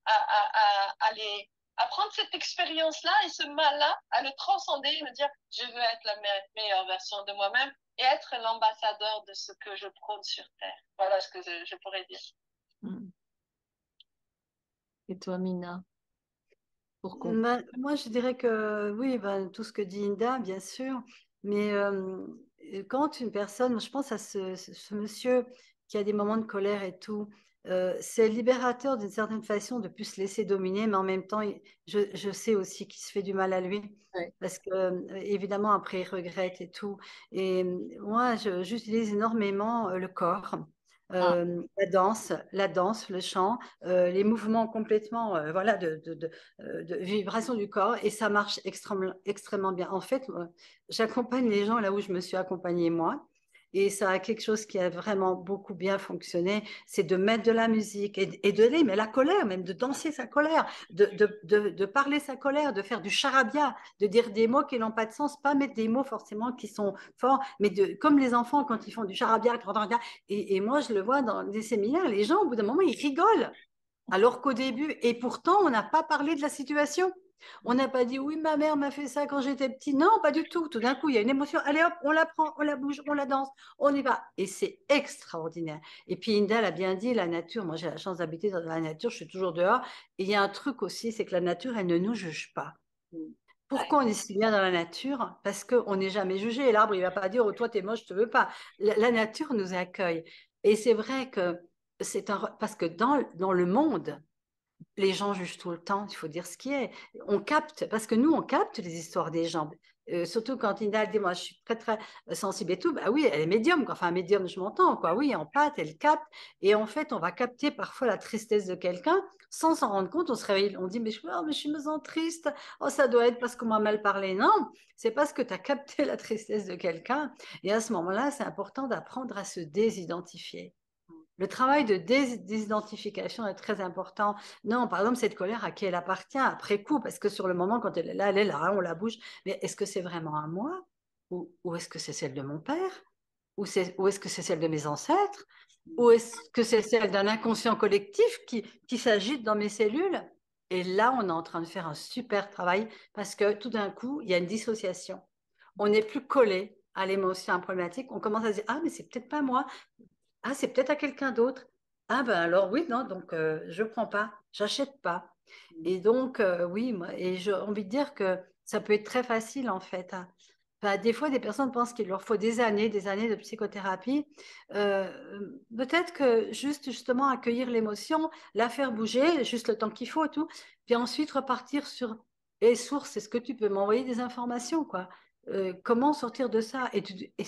à prendre cette expérience-là et ce mal-là, à le transcender et me dire, je veux être la meilleure version de moi-même et être l'ambassadeur de ce que je prône sur Terre. Voilà ce que je pourrais dire. Et toi, Mina? Pourquoi? Moi, je dirais que oui, tout ce que dit Inda, bien sûr, mais quand une personne, je pense à ce monsieur qui a des moments de colère et tout, c'est libérateur d'une certaine façon de plus se laisser dominer, mais en même temps, je sais aussi qu'il se fait du mal à lui, parce que évidemment, après, il regrette et tout. Et moi, j'utilise énormément le corps. La danse, le chant, les mouvements complètement voilà, de vibration du corps et ça marche extrêmement bien. En fait, j'accompagne les gens là où je me suis accompagnée moi. Et ça a quelque chose qui a vraiment beaucoup bien fonctionné, c'est de mettre de la musique et de l'aimer, la colère, même de danser sa colère, de parler sa colère, de faire du charabia, de dire des mots qui n'ont pas de sens, pas mettre des mots forcément qui sont forts, mais comme les enfants quand ils font du charabia, et moi je le vois dans des séminaires, les gens au bout d'un moment ils rigolent, alors qu'au début, et pourtant on n'a pas parlé de la situation. On n'a pas dit oui, ma mère m'a fait ça quand j'étais petit. Non, pas du tout. Tout d'un coup, il y a une émotion. Allez hop, on la prend, on la bouge, on la danse, on y va. Et c'est extraordinaire. Et puis Inda l'a bien dit, la nature, moi j'ai la chance d'habiter dans la nature, je suis toujours dehors. Et il y a un truc aussi, c'est que la nature, elle ne nous juge pas. Pourquoi on est si bien dans la nature? Parce qu'on n'est jamais jugé. L'arbre, il ne va pas dire, oh, toi, t'es moche, je te veux pas. La nature nous accueille. Et c'est vrai que parce que dans le monde, les gens jugent tout le temps, il faut dire ce qui est. On capte, parce que nous, on capte les histoires des gens. Surtout quand Ina dit, moi, je suis très, très sensible et tout. Bah oui, elle est médium, quoi. Enfin, médium, je m'entends, quoi. Oui, en pâte, elle capte. Et en fait, on va capter parfois la tristesse de quelqu'un sans s'en rendre compte. On se réveille, on dit, mais je me sens triste. Oh, ça doit être parce qu'on m'a mal parlé. Non, c'est parce que tu as capté la tristesse de quelqu'un. Et à ce moment-là, c'est important d'apprendre à se désidentifier. Le travail de désidentification est très important. Non, par exemple, cette colère, à qui elle appartient après coup, parce que sur le moment, quand elle est là, on la bouge. Mais est-ce que c'est vraiment à moi? Ou est-ce que c'est celle de mon père? Ou est-ce que c'est celle de mes ancêtres? Ou est-ce que c'est celle d'un inconscient collectif qui s'agite dans mes cellules? Et là, on est en train de faire un super travail parce que tout d'un coup, il y a une dissociation. On n'est plus collé à l'émotion problématique. On commence à se dire, ah, mais c'est peut-être pas moi. Ah, c'est peut-être à quelqu'un d'autre. Ah ben alors oui, non, donc je prends pas, j'achète pas. Et donc oui, et j'ai envie de dire que ça peut être très facile en fait, hein. Enfin, des fois, des personnes pensent qu'il leur faut des années de psychothérapie. Peut-être que justement accueillir l'émotion, la faire bouger, juste le temps qu'il faut et tout, puis ensuite repartir sur les sources. Est-ce que tu peux m'envoyer des informations, quoi? Comment sortir de ça et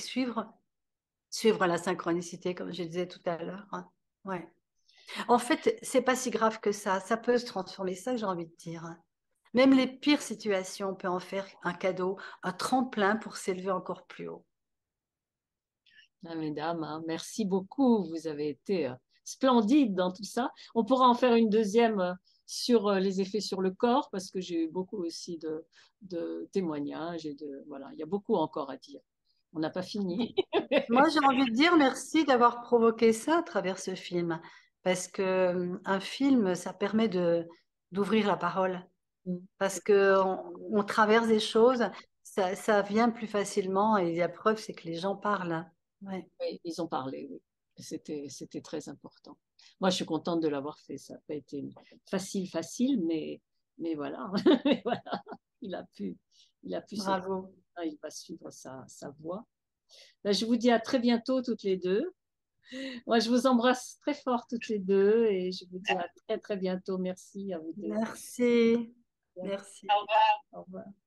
suivre la synchronicité, comme je disais tout à l'heure, hein. Ouais. En fait, c'est pas si grave que ça. Ça peut se transformer, ça que j'ai envie de dire, hein. Même les pires situations, on peut en faire un cadeau, un tremplin pour s'élever encore plus haut. Ah, mesdames, hein, merci beaucoup. Vous avez été splendides dans tout ça. On pourra en faire une deuxième sur les effets sur le corps parce que j'ai eu beaucoup aussi de témoignages et voilà, il y a beaucoup encore à dire. On n'a pas fini. Moi, j'ai envie de dire merci d'avoir provoqué ça à travers ce film, parce que un film, ça permet d'ouvrir la parole, parce que on traverse des choses, ça vient plus facilement, et la preuve, c'est que les gens parlent. Ouais. Oui, ils ont parlé, oui. C'était très important. Moi, je suis contente de l'avoir fait. Ça n'a pas été facile, mais voilà. Mais voilà. Il a pu, il a pu se. Bravo. Il va suivre sa voie. Ben, je vous dis à très bientôt toutes les deux. Moi, je vous embrasse très fort toutes les deux et je vous dis à très très bientôt. Merci à vous deux. Merci. Merci. Au revoir. Au revoir.